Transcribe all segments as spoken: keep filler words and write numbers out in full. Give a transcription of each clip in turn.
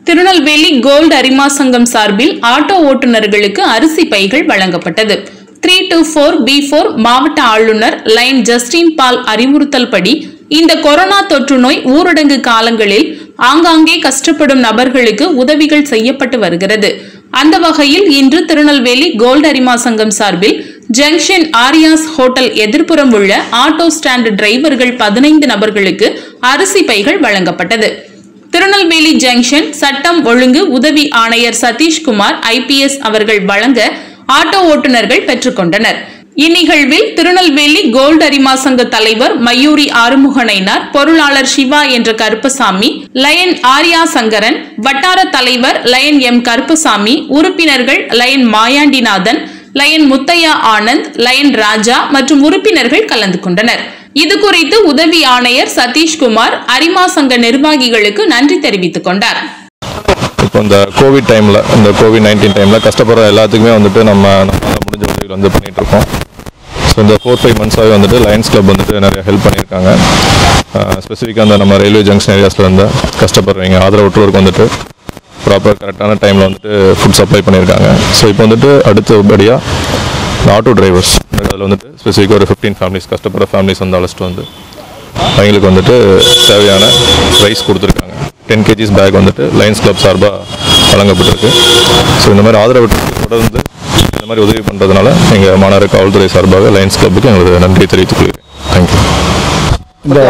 Tirunelveli gold அரிமா சங்கம் சார்பில் auto ஓட்டுநர்களுக்கு அரிசி பைகள் வழங்கப்பட்டது. Three two four B four மாவட்ட ஆளுநர் லைன் ஜஸ்டின் பால் அறிவுறுத்தல் படி இந்த கொரோனா தொற்று நோய் ஊரடங்கு காலங்களில் ஆங்காங்கே கஷ்டப்படும் நபர்களுக்கு உதவிகள் செய்யப்பட்டு வருகிறது. அந்த வகையில் இன்று திருநெல்வேலி கோல்டு அரிமா சங்கம் சார்பில் ஜங்ஷன் ஆரியாஸ் ஹோட்டல் எதிர்ப்புறம் உள்ள ஆட்டோ ஸ்டாண்ட் டிரைவர்கள் பதினைந்து நபர்களுக்கு அரிசி பைகள் வழங்கப்பட்டது. திருநெல்வேலி ஜங்ஷன் சட்டம் ஒழுங்கு உதவி ஆணையர் சதீஷ்குமார் ஐபிஎஸ் அவர்கள் வழங்க ஆட்டோ ஓட்டுநர்கள் பெற்றுக்கொண்டனர். இந்நிகழ்வில் திருநெல்வேலி கோல்டு அரிமா சங்க தலைவர் மயூரி ஆறுமுகனைனார், பொருளாளர் சிவா என்ற கருப்பசாமி, லயன் ஆர்யா சங்கரன், வட்டார தலைவர் லயன் எம் கருப்பசாமி, உறுப்பினர்கள் lion Mayandinathan, lion Muthaiah Anand, lion Raja மற்றும் உறுப்பினர்கள் கலந்து கொண்டனர். இதுகுறித்து உதவி ஆணையர் சதீஷ்குமார் அரிமா சங்க நிர்வாகிகளுக்கு நன்றி தெரிவித்துக் கொண்டார். இப்போ இந்த கோவிட் டைமில் இந்த கோவிட் நைன்டீன் டைமில் கஷ்டப்படுற எல்லாத்துக்குமே வந்துட்டு நம்ம நம்ம முடிஞ்ச உதவிகள் வந்து பண்ணிகிட்டு இருக்கோம். ஸோ இந்த ஃபோர் ஃபைவ் மந்த்ஸாகவே வந்துட்டு லயன்ஸ் கிளப் வந்துட்டு நிறைய ஹெல்ப் பண்ணியிருக்காங்க. ஸ்பெசிஃபிக்காக அந்த நம்ம ரயில்வே ஜங்ஷன் ஏரியாஸில் இருந்த கஷ்டப்படுறவங்க ஆதரவற்றோருக்கு வந்துட்டு ப்ராப்பர் கரெக்டான டைமில் வந்துட்டு ஃபுட் சப்ளை பண்ணியிருக்காங்க. ஸோ இப்போ வந்துட்டு அடுத்தபடியாக ஆட்டோ டிரைவர்ஸ் அதில் வந்துட்டு ஸ்பெசிஃபிக்காக ஒரு ஃபிஃப்டீன் ஃபேமிலிஸ் கஷ்டப்படுற ஃபேமிலிஸ் வந்து அழைச்சிட்டு வந்து அவங்களுக்கு வந்துட்டு தேவையான ரைஸ் கொடுத்துருக்காங்க. டென் கேஜிஸ் பேக் வந்துட்டு லயன்ஸ் கிளப் சார்பாக வழங்கப்பட்டிருக்கு. ஸோ இந்த மாதிரி ஆதரவு தொடர்ந்து இந்த மாதிரி உதவி பண்ணுறதுனால எங்கள் மாநகர காவல்துறை சார்பாக லயன்ஸ் கிளப்புக்கு எங்களுக்கு நன்றி தெரிவித்துக் கொள்கிறேன். தேங்க்யூ. இந்த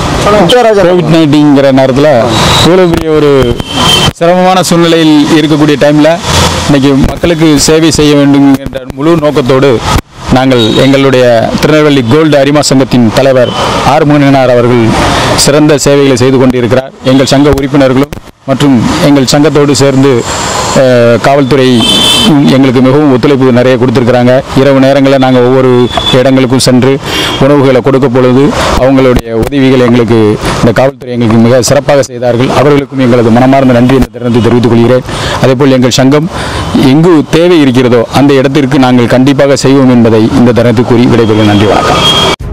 கோவிட் நைன்டீன்கிற நேரத்தில் இவ்வளோ பெரிய ஒரு சிரமமான சூழ்நிலையில் இருக்கக்கூடிய டைமில் இன்றைக்கி மக்களுக்கு சேவை செய்ய வேண்டும் என்ற முழு நோக்கத்தோடு நாங்கள் எங்களுடைய திருநெல்வேலி கோல்டு அரிமா சங்கத்தின் தலைவர் ஆறுமுகனார் அவர்கள் சிறந்த சேவைகளை செய்து கொண்டிருக்கிறார். எங்கள் சங்க உறுப்பினர்களும் மற்றும் எங்கள் சங்கத்தோடு சேர்ந்து காவல்துறை எங்களுக்கு மிகவும் ஒத்துழைப்பு நிறைய கொடுத்துருக்குறாங்க. இரவு நேரங்களில் நாங்கள் ஒவ்வொரு இடங்களுக்கும் சென்று உணவுகளை கொடுக்க பொழுது அவங்களுடைய உதவிகள் எங்களுக்கு இந்த காவல்துறை எங்களுக்கு மிக சிறப்பாக செய்தார்கள். அவர்களுக்கும் எங்களது மனமார்ந்த நன்றி என்ற தருணத்தை தெரிவித்துக் கொள்கிறேன். அதேபோல் எங்கள் சங்கம் எங்கு தேவை இருக்கிறதோ அந்த இடத்திற்கு நாங்கள் கண்டிப்பாக செய்வோம் என்பதை இந்த தருணத்தை கூறி விடைபெறுகிறேன். நன்றி, வணக்கம்.